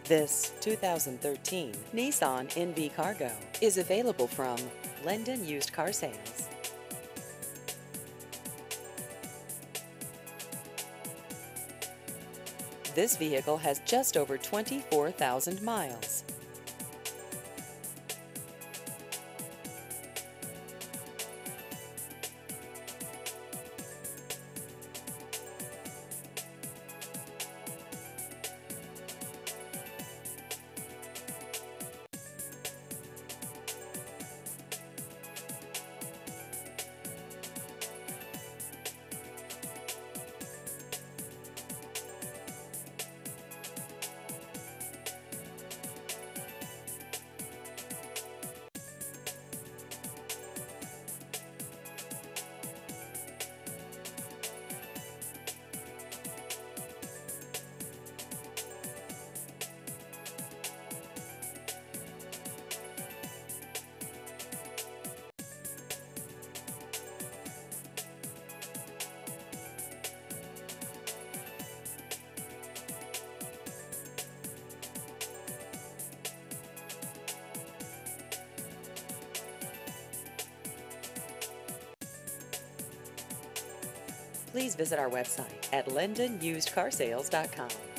This 2013 Nissan NV Cargo is available from Lendon Used Car Sales. This vehicle has just over 24,000 miles. Please visit our website at lendonyusedcarsales.com.